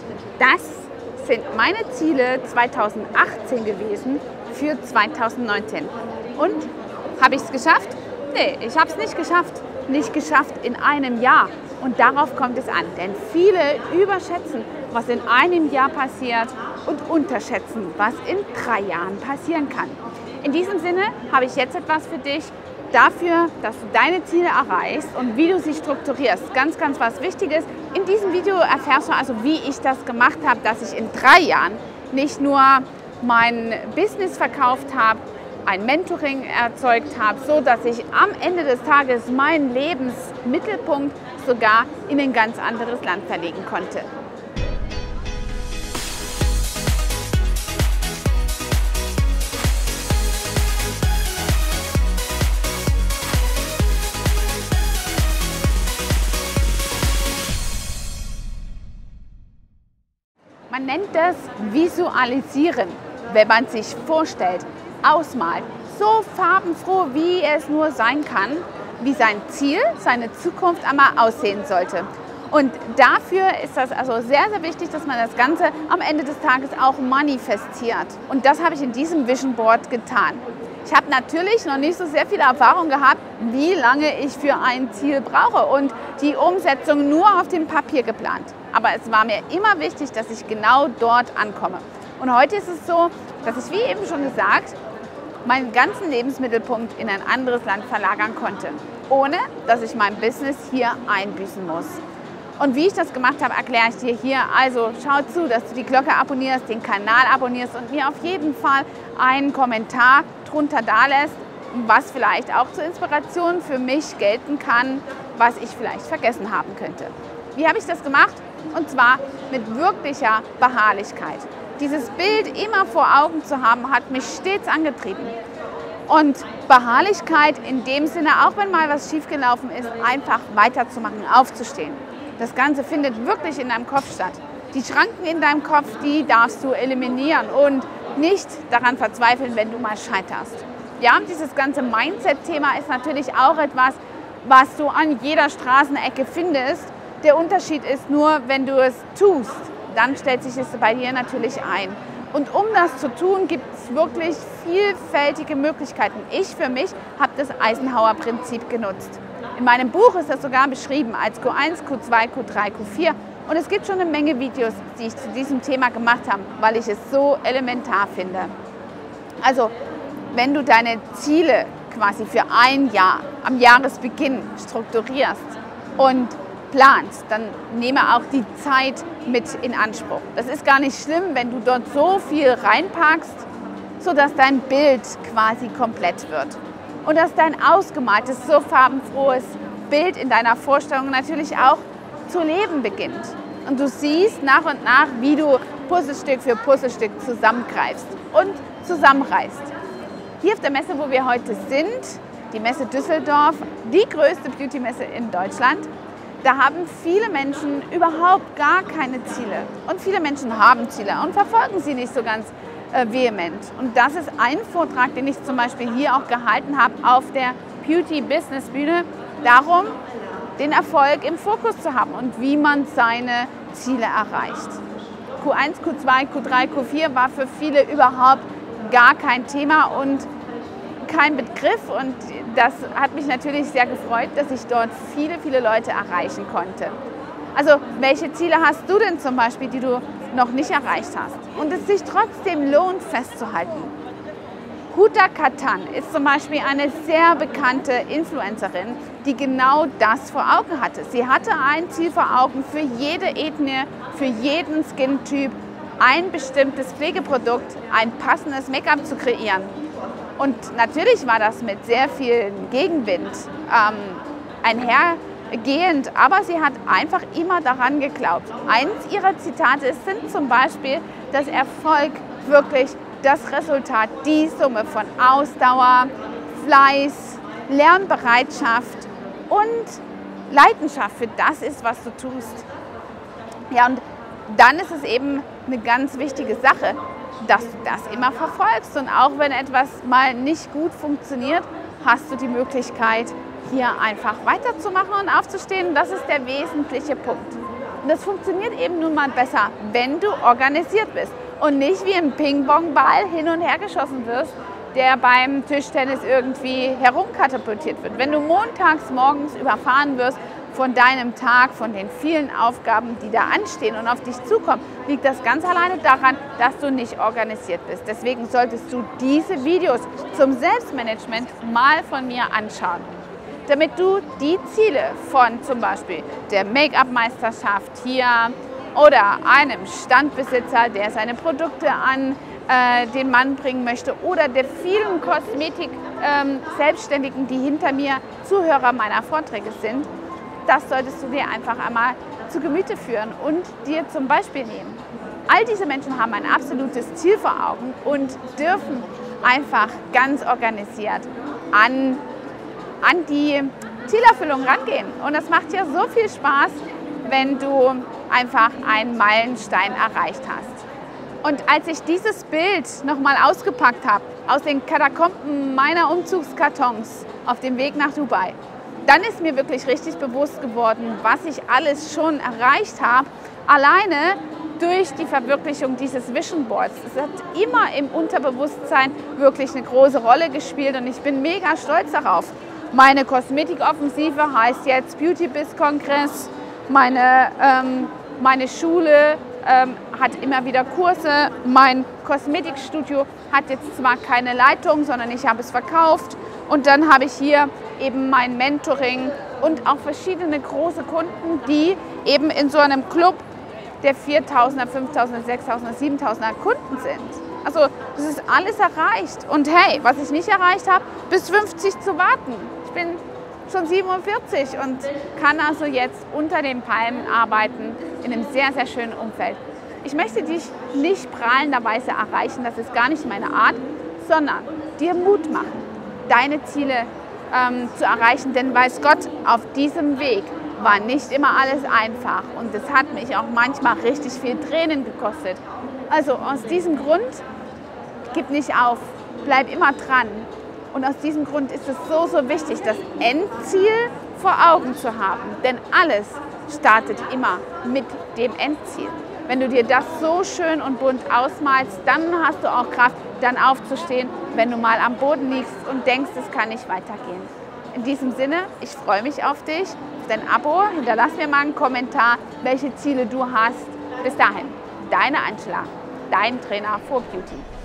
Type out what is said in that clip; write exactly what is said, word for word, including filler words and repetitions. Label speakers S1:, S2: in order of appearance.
S1: Das sind meine Ziele zweitausendachtzehn gewesen für zweitausendneunzehn. Und habe ich es geschafft? Nee, ich habe es nicht geschafft. Nicht geschafft in einem Jahr. Und darauf kommt es an. Denn viele überschätzen, was in einem Jahr passiert und unterschätzen, was in drei Jahren passieren kann. In diesem Sinne habe ich jetzt etwas für dich dafür, dass du deine Ziele erreichst und wie du sie strukturierst. Ganz, ganz was Wichtiges. In diesem Video erfährst du also, wie ich das gemacht habe, dass ich in drei Jahren nicht nur mein Business verkauft habe, ein Mentoring erzeugt habe, so dass ich am Ende des Tages meinen Lebensmittelpunkt sogar in ein ganz anderes Land verlegen konnte. Man nennt das Visualisieren, wenn man sich vorstellt, ausmalt, so farbenfroh, wie es nur sein kann, wie sein Ziel, seine Zukunft einmal aussehen sollte. Und dafür ist das also sehr, sehr wichtig, dass man das Ganze am Ende des Tages auch manifestiert. Und das habe ich in diesem Vision Board getan. Ich habe natürlich noch nicht so sehr viel Erfahrung gehabt, wie lange ich für ein Ziel brauche und die Umsetzung nur auf dem Papier geplant. Aber es war mir immer wichtig, dass ich genau dort ankomme. Und heute ist es so, dass ich, wie eben schon gesagt, meinen ganzen Lebensmittelpunkt in ein anderes Land verlagern konnte, ohne dass ich mein Business hier einbüßen muss. Und wie ich das gemacht habe, erkläre ich dir hier. Also schau zu, dass du die Glocke abonnierst, den Kanal abonnierst und mir auf jeden Fall einen Kommentar drunter da lässt, was vielleicht auch zur Inspiration für mich gelten kann, was ich vielleicht vergessen haben könnte. Wie habe ich das gemacht? Und zwar mit wirklicher Beharrlichkeit. Dieses Bild immer vor Augen zu haben, hat mich stets angetrieben. Und Beharrlichkeit in dem Sinne, auch wenn mal was schiefgelaufen ist, einfach weiterzumachen, aufzustehen. Das Ganze findet wirklich in deinem Kopf statt. Die Schranken in deinem Kopf, die darfst du eliminieren und nicht daran verzweifeln, wenn du mal scheiterst. Ja, dieses ganze Mindset-Thema ist natürlich auch etwas, was du an jeder Straßenecke findest. Der Unterschied ist nur, wenn du es tust, dann stellt sich es bei dir natürlich ein. Und um das zu tun, gibt es wirklich vielfältige Möglichkeiten. Ich für mich habe das Eisenhower-Prinzip genutzt. In meinem Buch ist das sogar beschrieben als Q eins, Q zwei, Q drei, Q vier. Und es gibt schon eine Menge Videos, die ich zu diesem Thema gemacht habe, weil ich es so elementar finde. Also, wenn du deine Ziele quasi für ein Jahr am Jahresbeginn strukturierst und planst, dann nehme auch die Zeit mit in Anspruch. Das ist gar nicht schlimm, wenn du dort so viel reinpackst, sodass dein Bild quasi komplett wird. Und dass dein ausgemaltes, so farbenfrohes Bild in deiner Vorstellung natürlich auch zu leben beginnt. Und du siehst nach und nach, wie du Puzzlestück für Puzzlestück zusammengreifst und zusammenreißt. Hier auf der Messe, wo wir heute sind, die Messe Düsseldorf, die größte Beauty-Messe in Deutschland, da haben viele Menschen überhaupt gar keine Ziele. Und viele Menschen haben Ziele und verfolgen sie nicht so ganz äh, vehement. Und das ist ein Vortrag, den ich zum Beispiel hier auch gehalten habe auf der Beauty-Business-Bühne, darum, den Erfolg im Fokus zu haben und wie man seine Ziele erreicht. Q eins, Q zwei, Q drei, Q vier war für viele überhaupt gar kein Thema und kein Begriff, und das hat mich natürlich sehr gefreut, dass ich dort viele, viele Leute erreichen konnte. Also welche Ziele hast du denn zum Beispiel, die du noch nicht erreicht hast und es sich trotzdem lohnt festzuhalten? Huda Kattan ist zum Beispiel eine sehr bekannte Influencerin, die genau das vor Augen hatte. Sie hatte ein Ziel vor Augen, für jede Ethnie, für jeden Skin-Typ ein bestimmtes Pflegeprodukt, ein passendes Make-up zu kreieren. Und natürlich war das mit sehr viel Gegenwind ähm, einhergehend, aber sie hat einfach immer daran geglaubt. Eins ihrer Zitate sind zum Beispiel, dass Erfolg wirklich das Resultat, die Summe von Ausdauer, Fleiß, Lernbereitschaft und Leidenschaft für das ist, was du tust. Ja, und dann ist es eben eine ganz wichtige Sache, dass du das immer verfolgst. Und auch wenn etwas mal nicht gut funktioniert, hast du die Möglichkeit, hier einfach weiterzumachen und aufzustehen. Das ist der wesentliche Punkt. Und das funktioniert eben nun mal besser, wenn du organisiert bist und nicht wie ein Ping-Pong-Ball hin und her geschossen wirst, der beim Tischtennis irgendwie herumkatapultiert wird. Wenn du montags morgens überfahren wirst von deinem Tag, von den vielen Aufgaben, die da anstehen und auf dich zukommen, liegt das ganz alleine daran, dass du nicht organisiert bist. Deswegen solltest du diese Videos zum Selbstmanagement mal von mir anschauen, damit du die Ziele von zum Beispiel der Make-up-Meisterschaft hier oder einem Standbesitzer, der seine Produkte an äh, den Mann bringen möchte, oder der vielen Kosmetik-Selbstständigen, ähm, die hinter mir Zuhörer meiner Vorträge sind, das solltest du dir einfach einmal zu Gemüte führen und dir zum Beispiel nehmen. All diese Menschen haben ein absolutes Ziel vor Augen und dürfen einfach ganz organisiert an, an die Zielerfüllung rangehen. Und das macht ja so viel Spaß, wenn du einfach einen Meilenstein erreicht hast. Und als ich dieses Bild nochmal ausgepackt habe, aus den Katakomben meiner Umzugskartons auf dem Weg nach Dubai, dann ist mir wirklich richtig bewusst geworden, was ich alles schon erreicht habe, alleine durch die Verwirklichung dieses Vision Boards. Es hat immer im Unterbewusstsein wirklich eine große Rolle gespielt und ich bin mega stolz darauf. Meine Kosmetikoffensive heißt jetzt Beauty Biz Kongress. Meine, ähm, meine Schule ähm, hat immer wieder Kurse. Mein Kosmetikstudio hat jetzt zwar keine Leitung, sondern ich habe es verkauft. Und dann habe ich hier eben mein Mentoring und auch verschiedene große Kunden, die eben in so einem Club der viertausender, fünftausender, sechstausender, siebentausender Kunden sind. Also das ist alles erreicht. Und hey, was ich nicht erreicht habe, bis fünfzig zu warten. Ich bin schon siebenundvierzig und kann also jetzt unter den Palmen arbeiten in einem sehr, sehr schönen Umfeld. Ich möchte dich nicht prahlenderweise erreichen, das ist gar nicht meine Art, sondern dir Mut machen, deine Ziele ähm, zu erreichen. Denn weiß Gott, auf diesem Weg war nicht immer alles einfach und es hat mich auch manchmal richtig viel Tränen gekostet. Also aus diesem Grund, gib nicht auf, bleib immer dran. Und aus diesem Grund ist es so, so wichtig, das Endziel vor Augen zu haben. Denn alles startet immer mit dem Endziel. Wenn du dir das so schön und bunt ausmalst, dann hast du auch Kraft, dann aufzustehen, wenn du mal am Boden liegst und denkst, es kann nicht weitergehen. In diesem Sinne, ich freue mich auf dich, auf dein Abo. Hinterlass mir mal einen Kommentar, welche Ziele du hast. Bis dahin, deine Angela, dein Trainer for Beauty.